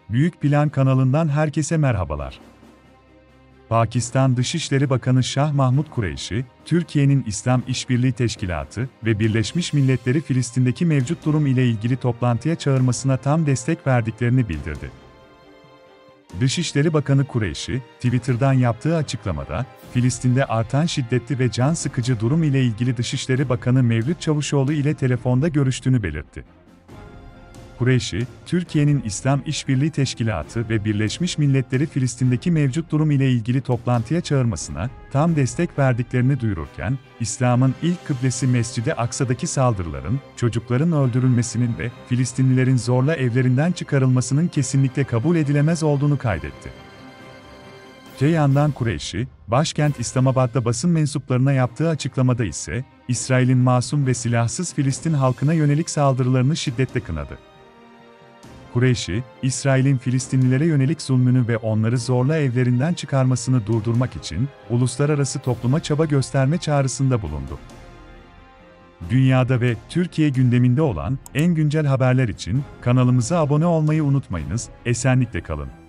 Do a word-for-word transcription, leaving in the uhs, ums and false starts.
Büyük Plan kanalından herkese merhabalar. Pakistan Dışişleri Bakanı Şah Mahmud Kureyşi, Türkiye'nin İslam İşbirliği Teşkilatı ve Birleşmiş Milletleri Filistin'deki mevcut durum ile ilgili toplantıya çağırmasına tam destek verdiklerini bildirdi. Dışişleri Bakanı Kureyşi, Twitter'dan yaptığı açıklamada, Filistin'de artan şiddetli ve can sıkıcı durum ile ilgili Dışişleri Bakanı Mevlüt Çavuşoğlu ile telefonda görüştüğünü belirtti. Kureyşi, Türkiye'nin İslam İşbirliği Teşkilatı ve Birleşmiş Milletleri Filistin'deki mevcut durum ile ilgili toplantıya çağırmasına tam destek verdiklerini duyururken, İslam'ın ilk kıblesi Mescid-i Aksa'daki saldırıların, çocukların öldürülmesinin ve Filistinlilerin zorla evlerinden çıkarılmasının kesinlikle kabul edilemez olduğunu kaydetti. Öte yandan Kureyşi, başkent İslamabad'da basın mensuplarına yaptığı açıklamada ise, İsrail'in masum ve silahsız Filistin halkına yönelik saldırılarını şiddetle kınadı. Kureyşi, İsrail'in Filistinlilere yönelik zulmünü ve onları zorla evlerinden çıkarmasını durdurmak için uluslararası topluma çaba gösterme çağrısında bulundu. Dünyada ve Türkiye gündeminde olan en güncel haberler için kanalımıza abone olmayı unutmayınız, esenlikle kalın.